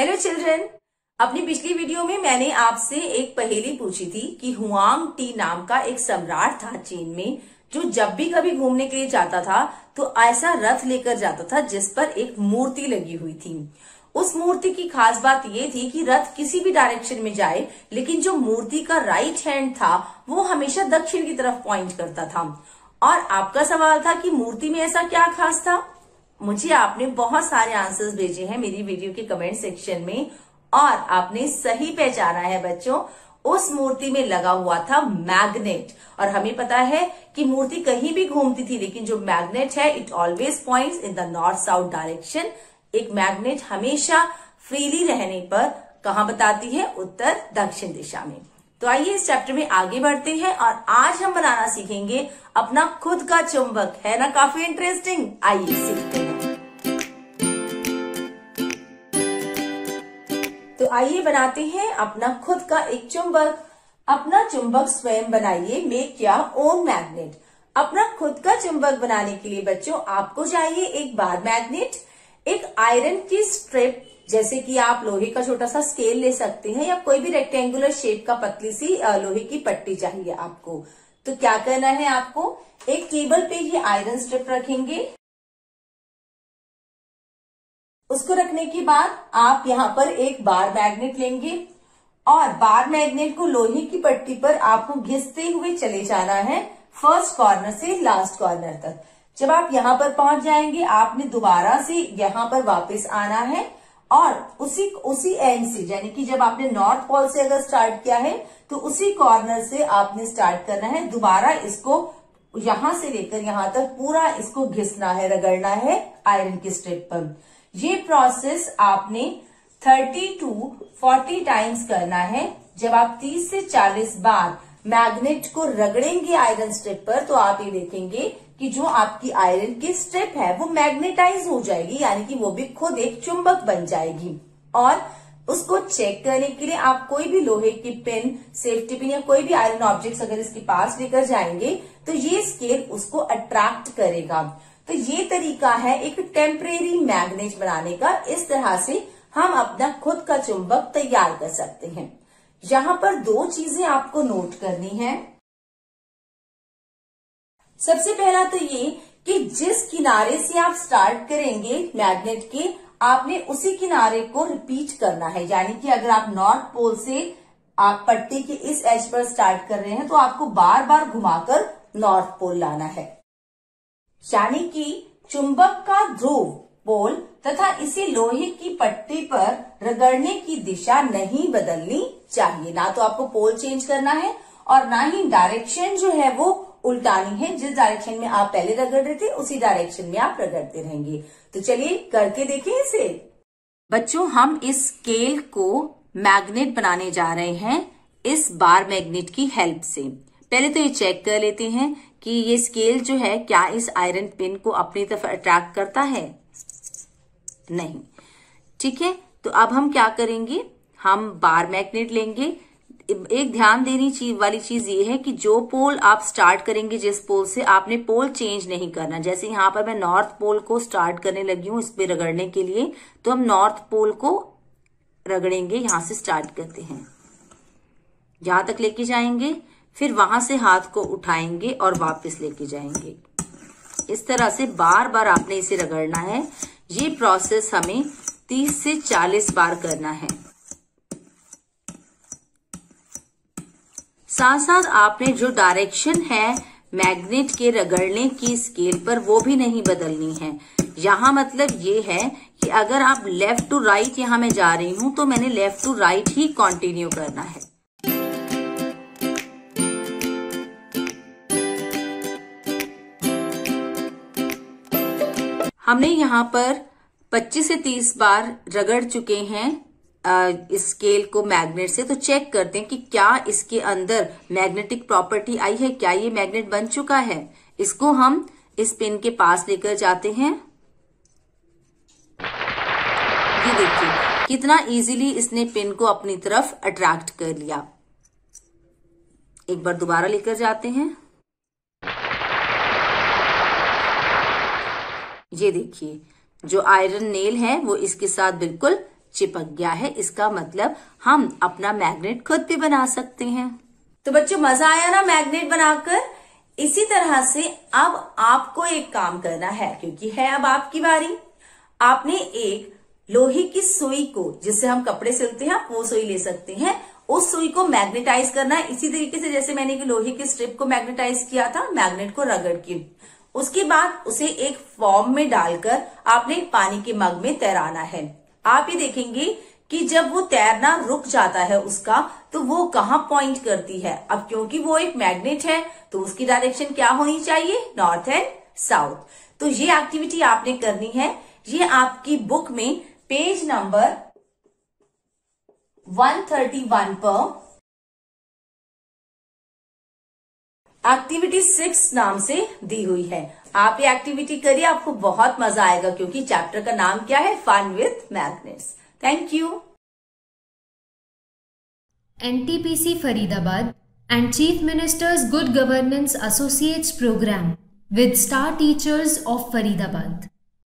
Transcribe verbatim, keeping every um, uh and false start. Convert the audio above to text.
Hello children, अपनी पिछली video में मैंने आपसे एक पहेली पूछी थी कि हुआंग टी नाम का एक सम्राट था चीन में, जो जब भी कभी घूमने के लिए जाता था तो ऐसा रथ लेकर जाता था जिस पर एक मूर्ति लगी हुई थी। उस मूर्ति की खास बात ये थी कि रथ किसी भी डायरेक्शन में जाए, लेकिन जो मूर्ति का राइट हैंड था वो हमेशा दक्षिण की तरफ पॉइंट करता था। और आपका सवाल था कि मूर्ति में ऐसा क्या खास था। मुझे आपने बहुत सारे आंसर्स भेजे हैं मेरी वीडियो के कमेंट सेक्शन में और आपने सही पहचाना है बच्चों। उस मूर्ति में लगा हुआ था मैग्नेट। और हमें पता है कि मूर्ति कहीं भी घूमती थी, लेकिन जो मैग्नेट है it always points in the north south direction. एक मैग्नेट हमेशा फ्रीली रहने पर कहाँ बताती है? उत्तर दक्षिण दिशा में। तो आइए इस चैप्टर में आगे बढ़ते हैं और आज हम बनाना सीखेंगे अपना खुद का चुंबक। है ना काफी इंटरेस्टिंग? आइए सीखते हैं। तो आइए बनाते हैं अपना खुद का एक चुंबक। अपना चुंबक स्वयं बनाइए, मेक योर ओन मैग्नेट। अपना खुद का चुंबक बनाने के लिए बच्चों आपको चाहिए एक बार मैग्नेट, एक आयरन की स्ट्रिप, जैसे कि आप लोहे का छोटा सा स्केल ले सकते हैं या कोई भी रेक्टेंगुलर शेप का पतली सी लोहे की पट्टी चाहिए आपको। तो क्या करना है आपको? एक टेबल पे ये आयरन स्ट्रिप रखेंगे। उसको रखने के बाद आप यहाँ पर एक बार मैग्नेट लेंगे और बार मैग्नेट को लोहे की पट्टी पर आपको घिसते हुए चले जाना है फर्स्ट कॉर्नर से लास्ट कॉर्नर तक। जब आप यहाँ पर पहुंच जाएंगे आपने दोबारा से यहाँ पर वापस आना है और उसी उसी एंड से, यानी कि जब आपने नॉर्थ पोल से अगर स्टार्ट किया है तो उसी कॉर्नर से आपने स्टार्ट करना है। दोबारा इसको यहां से लेकर यहां तक पूरा इसको घिसना है, रगड़ना है आयरन की स्ट्रिप पर। ये प्रोसेस आपने तीस टू चालीस टाइम्स करना है। जब आप तीस से चालीस बार मैग्नेट को रगड़ेंगे आयरन स्ट्रिप पर तो आप ये देखेंगे कि जो आपकी आयरन की स्ट्रिप है वो मैग्नेटाइज हो जाएगी, यानी कि वो भी खुद एक चुंबक बन जाएगी। और उसको चेक करने के लिए आप कोई भी लोहे की पिन, सेफ्टी पिन या कोई भी आयरन ऑब्जेक्ट्स अगर इसके पास लेकर जाएंगे तो ये स्केल उसको अट्रैक्ट करेगा। तो ये तरीका है एक टेम्परेरी मैग्नेट बनाने का। इस तरह से हम अपना खुद का चुंबक तैयार कर सकते हैं। यहाँ पर दो चीजें आपको नोट करनी है। सबसे पहला तो ये कि जिस किनारे से आप स्टार्ट करेंगे मैग्नेट के, आपने उसी किनारे को रिपीट करना है। यानी कि अगर आप नॉर्थ पोल से आप पट्टी के इस एज पर स्टार्ट कर रहे हैं तो आपको बार बार घुमाकर नॉर्थ पोल लाना है। यानी कि चुंबक का ध्रुव पोल तथा इसी लोहे की पट्टी पर रगड़ने की दिशा नहीं बदलनी चाहिए। ना तो आपको पोल चेंज करना है और ना ही डायरेक्शन जो है वो उल्टानी है। जिस डायरेक्शन में आप पहले रगड़ रहे थे उसी डायरेक्शन में आप रगड़ते रहेंगे। तो चलिए करके देखें इसे। बच्चों, हम इस स्केल को मैग्नेट बनाने जा रहे हैं इस बार मैग्नेट की हेल्प से। पहले तो ये चेक कर लेते हैं कि ये स्केल जो है क्या इस आयरन पिन को अपनी तरफ अट्रैक्ट करता है? नहीं। ठीक है, तो अब हम क्या करेंगे? हम बार मैग्नेट लेंगे। एक ध्यान देनी चीज वाली चीज ये है कि जो पोल आप स्टार्ट करेंगे, जिस पोल से, आपने पोल चेंज नहीं करना। जैसे यहाँ पर मैं नॉर्थ पोल को स्टार्ट करने लगी हूँ इस पे रगड़ने के लिए, तो हम नॉर्थ पोल को रगड़ेंगे। यहां से स्टार्ट करते हैं, यहां तक लेके जाएंगे, फिर वहां से हाथ को उठाएंगे और वापस लेके जाएंगे। इस तरह से बार बार आपने इसे रगड़ना है। ये प्रोसेस हमें तीस से चालीस बार करना है। साथ साथ आपने जो डायरेक्शन है मैग्नेट के रगड़ने की स्केल पर वो भी नहीं बदलनी है। यहाँ मतलब ये है कि अगर आप लेफ्ट टू राइट यहाँ मैं जा रही हूं तो मैंने लेफ्ट टू राइट ही कंटिन्यू करना है। हमने यहाँ पर पच्चीस से तीस बार रगड़ चुके हैं इस स्केल को मैग्नेट से। तो चेक करते हैं कि क्या इसके अंदर मैग्नेटिक प्रॉपर्टी आई है, क्या ये मैग्नेट बन चुका है। इसको हम इस पिन के पास लेकर जाते हैं। ये देखिए कितना इजीली इसने पिन को अपनी तरफ अट्रैक्ट कर लिया। एक बार दोबारा लेकर जाते हैं। ये देखिए जो आयरन नेल है वो इसके साथ बिल्कुल चिपक गया है, इसका मतलब हम अपना मैग्नेट खुद भी बना सकते हैं। तो बच्चों मजा आया ना मैग्नेट बनाकर। इसी तरह से अब आपको एक काम करना है, क्योंकि है अब आपकी बारी। आपने एक लोहे की सुई को, जिससे हम कपड़े सिलते हैं, वो सुई ले सकते हैं, उस सुई को मैग्नेटाइज करना है इसी तरीके से जैसे मैंने एक लोहे की स्ट्रिप को मैग्नेटाइज किया था, मैग्नेट को रगड़ के। उसके बाद उसे एक फॉर्म में डालकर आपने पानी के मग में तैराना है। आप ये देखेंगे कि जब वो तैरना रुक जाता है उसका, तो वो कहाँ पॉइंट करती है। अब क्योंकि वो एक मैग्नेट है तो उसकी डायरेक्शन क्या होनी चाहिए, नॉर्थ एंड साउथ। तो ये एक्टिविटी आपने करनी है। ये आपकी बुक में पेज नंबर एक सौ इकतीस पर एक्टिविटी सिक्स नाम से दी हुई है। आप ये एक्टिविटी करिए, आपको बहुत मजा आएगा, क्योंकि चैप्टर का नाम क्या है, fun with magnets. Thank you. N T P C Faridabad and Chief Minister's Good Governance Associates Program with star teachers of Faridabad.